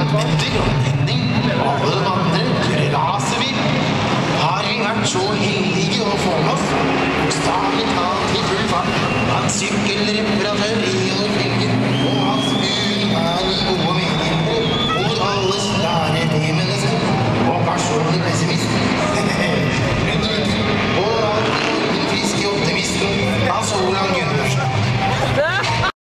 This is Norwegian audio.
Petter og Henning, alle vandrer, raser vi. Har vi vært så heldige å få med oss, bokstavelig talt i full fart, at sykkelripper og